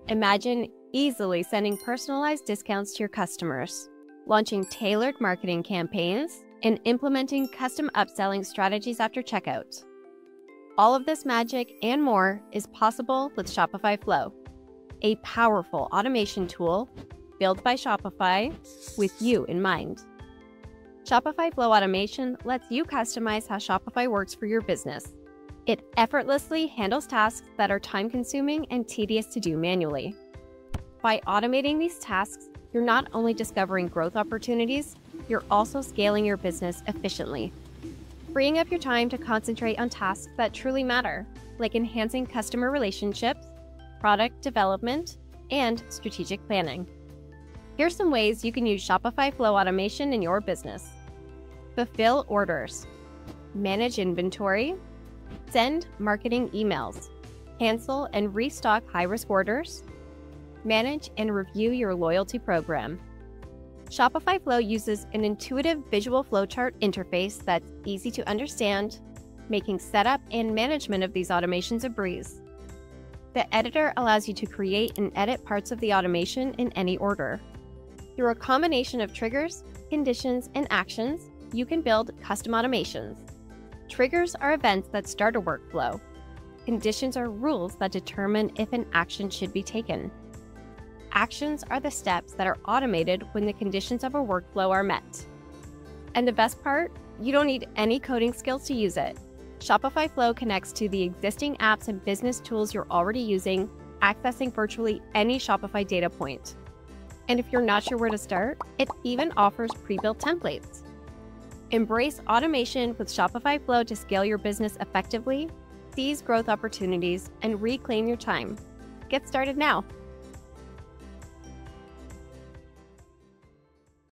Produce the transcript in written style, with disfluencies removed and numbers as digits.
Imagine easily sending personalized discounts to your customers, launching tailored marketing campaigns, and implementing custom upselling strategies after checkout. All of this magic and more is possible with Shopify Flow, a powerful automation tool built by Shopify with you in mind. Shopify Flow Automation lets you customize how Shopify works for your business. It effortlessly handles tasks that are time-consuming and tedious to do manually. By automating these tasks, you're not only discovering growth opportunities, you're also scaling your business efficiently, freeing up your time to concentrate on tasks that truly matter, like enhancing customer relationships, product development, and strategic planning. Here's some ways you can use Shopify Flow Automation in your business. Fulfill orders, manage inventory, send marketing emails, cancel and restock high-risk orders, manage and review your loyalty program. Shopify Flow uses an intuitive visual flowchart interface that's easy to understand, making setup and management of these automations a breeze. The editor allows you to create and edit parts of the automation in any order. Through a combination of triggers, conditions, and actions, you can build custom automations. Triggers are events that start a workflow. Conditions are rules that determine if an action should be taken. Actions are the steps that are automated when the conditions of a workflow are met. And the best part? You don't need any coding skills to use it. Shopify Flow connects to the existing apps and business tools you're already using, accessing virtually any Shopify data point. And if you're not sure where to start, it even offers pre-built templates. Embrace automation with Shopify Flow to scale your business effectively, seize growth opportunities, and reclaim your time. Get started now.